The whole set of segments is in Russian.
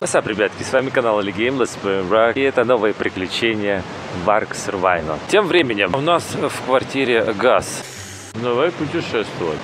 What's up, ребятки, с вами канал Game Let's Play Rock, и это новые приключения в Ark Survival. Тем временем у нас в квартире газ. Давай путешествовать.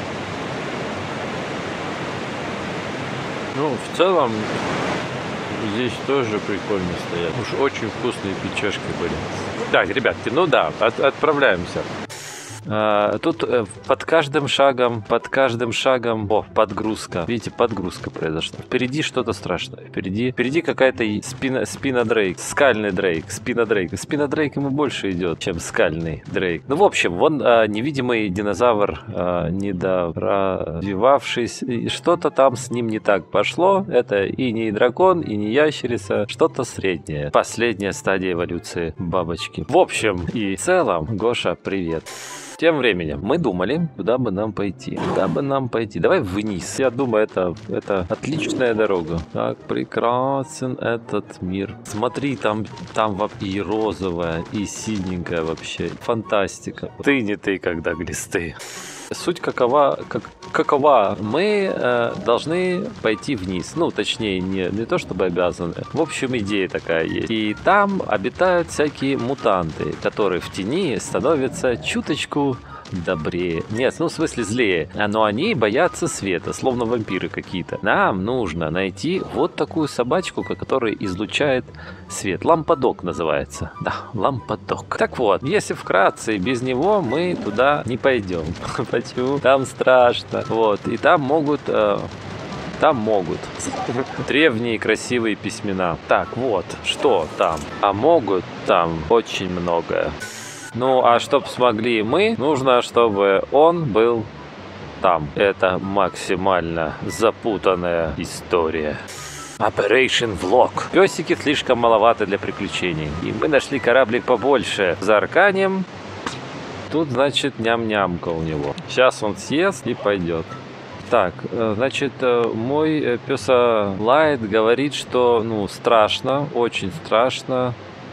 Ну, в целом, здесь тоже прикольно стоят. Уж очень вкусные печешки были. Так, ребятки, ну да, отправляемся. Тут под каждым шагом, подгрузка. Видите, подгрузка произошла. Впереди что-то страшное. Впереди какая-то спина Дрейк. Скальный Дрейк. Спина Дрейк ему больше идет, чем скальный Дрейк. Ну, в общем, вон невидимый динозавр, недоразвивавшись. Что-то там с ним не так пошло. Это и не дракон, и не ящерица. Что-то среднее. Последняя стадия эволюции бабочки. В общем и целом, Гоша, привет. Тем временем мы думали, куда бы нам пойти. Давай вниз. Я думаю, это отличная дорога. Так прекрасен этот мир. Смотри, там и розовая, и синенькая вообще. Фантастика. Ты не ты, когда глисты. Суть какова? Мы должны пойти вниз. Ну, точнее, не то чтобы обязаны. В общем, идея такая есть. И там обитают всякие мутанты, которые в тени становятся чуточку добрее. Нет, ну в смысле злее. Но они боятся света, словно вампиры какие-то. Нам нужно найти вот такую собачку, которая излучает свет. Лампадок называется. Да, лампадок. Так вот, если вкратце, без него мы туда не пойдем. Почему? Там страшно. Вот. И там могут древние красивые письмена. Так вот, что там? А могут там очень многое. Ну, а чтоб смогли мы, нужно, чтобы он был там. Это максимально запутанная история. Operation Vlog. Песики слишком маловато для приключений. И мы нашли кораблик побольше. Заарканем. Тут, значит, ням-нямка у него. Сейчас он съест и пойдет. Так, значит, мой пёса Лайт говорит, что, ну, страшно, очень страшно.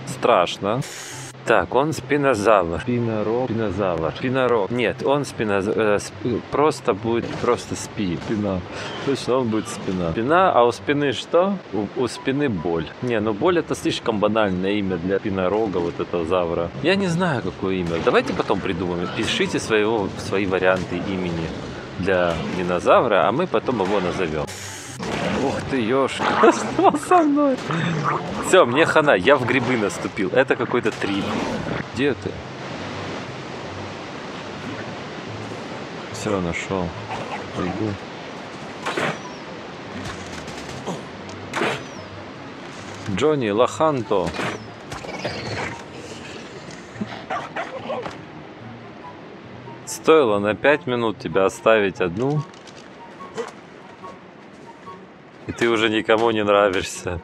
Так, он спинозавр. Спинорог. Нет, он просто спи. Спина. Точно, он будет спина. Спина, а у спины что? У спины боль. Не, ну боль это слишком банальное имя для спинорога, вот этого завра. Я не знаю, какое имя. Давайте потом придумаем. Пишите свои варианты имени для динозавра, а мы потом его назовем. Ух ты, ёшка, что со мной? Все, мне хана, я в грибы наступил. Это какой-то трип. Где ты? Все, нашел. Бегу. Джонни Лоханто. Стоило на 5 минут тебя оставить одну. И ты уже никому не нравишься.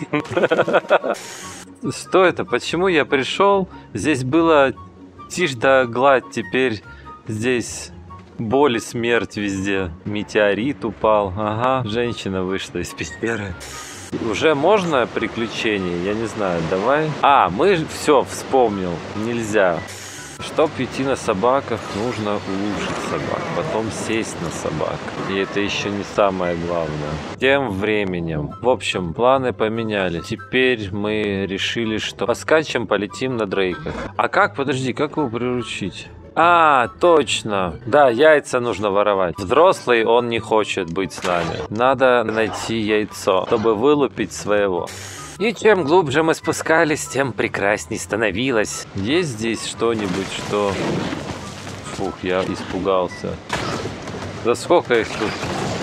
Что это? Почему я пришел? Здесь было тишь да гладь, теперь здесь боль и смерть везде. Метеорит упал. Ага, женщина вышла из пещеры. Уже можно приключения? Я не знаю, давай. Мы все, вспомнил. Нельзя. Чтоб идти на собаках, нужно улучшить собак, потом сесть на собак. И это еще не самое главное. Тем временем, в общем, планы поменялись. Теперь мы решили, что поскачем, полетим на Дрейках. А как? Подожди, как его приручить? Точно. Да, яйца нужно воровать. Взрослый он не хочет быть с нами. Надо найти яйцо, чтобы вылупить своего. И чем глубже мы спускались, тем прекрасней становилось. Есть здесь что-нибудь, что... Фух, я испугался. Да сколько их тут?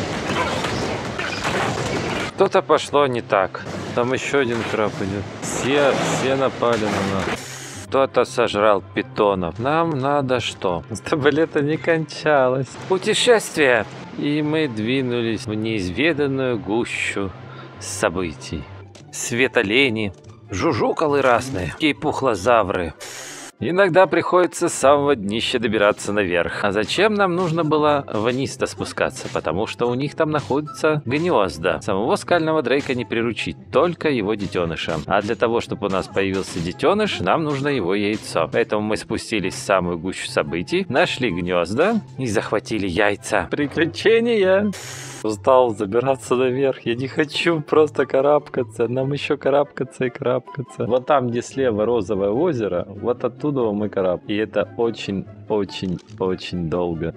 Что-то пошло не так. Там еще один краб идет. Все напали на нас. Кто-то сожрал питонов. Нам надо что? Чтобы лето не кончалось. Путешествие! И мы двинулись в неизведанную гущу событий. Светолени, жужукалы разные и пухлозавры. Иногда приходится с самого днища добираться наверх. А зачем нам нужно было вниз-то спускаться? Потому что у них там находятся гнезда. Самого скального Дрейка не приручить, только его детеныша. А для того, чтобы у нас появился детеныш, нам нужно его яйцо. Поэтому мы спустились в самую гущу событий, нашли гнезда и захватили яйца. Приключения! Устал забираться наверх. Я не хочу просто карабкаться. Нам еще карабкаться и карабкаться. Вот там, где слева розовое озеро, вот оттуда мы карабкаем. И это очень долго.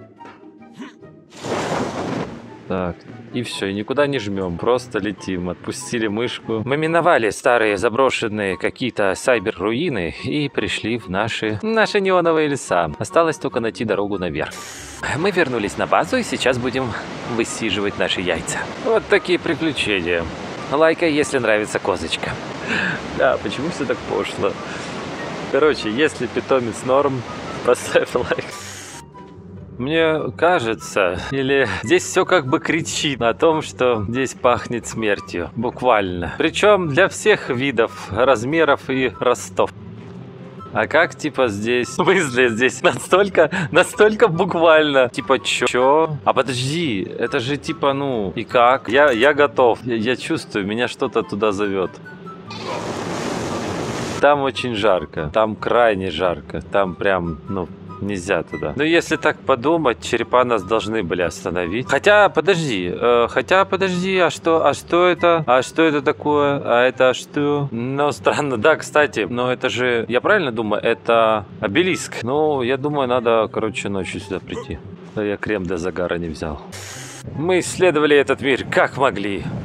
Так, и все, и никуда не жмем, просто летим. Отпустили мышку. Мы миновали старые заброшенные какие-то сайбер-руины и пришли в наши неоновые леса. Осталось только найти дорогу наверх. Мы вернулись на базу и сейчас будем высиживать наши яйца. Вот такие приключения. Лайкай, если нравится козочка. Да, почему все так пошло? Короче, если питомец норм, поставь лайк. Мне кажется, или здесь все как бы кричит о том, что здесь пахнет смертью. Буквально. Причем для всех видов, размеров и ростов. А как типа здесь? В смысле здесь настолько буквально? Типа чё? А подожди, это же типа ну и как? Я готов. Я чувствую, меня что-то туда зовет. Там очень жарко. Там крайне жарко. Там прям, ну... Нельзя туда. Но если так подумать, черепа нас должны были остановить. Хотя, подожди, а что это? А что это такое? А это что? Ну, странно, да, кстати, но это же, я правильно думаю, это обелиск. Ну, я думаю, надо, короче, ночью сюда прийти. Я крем для загара не взял. Мы исследовали этот мир как могли.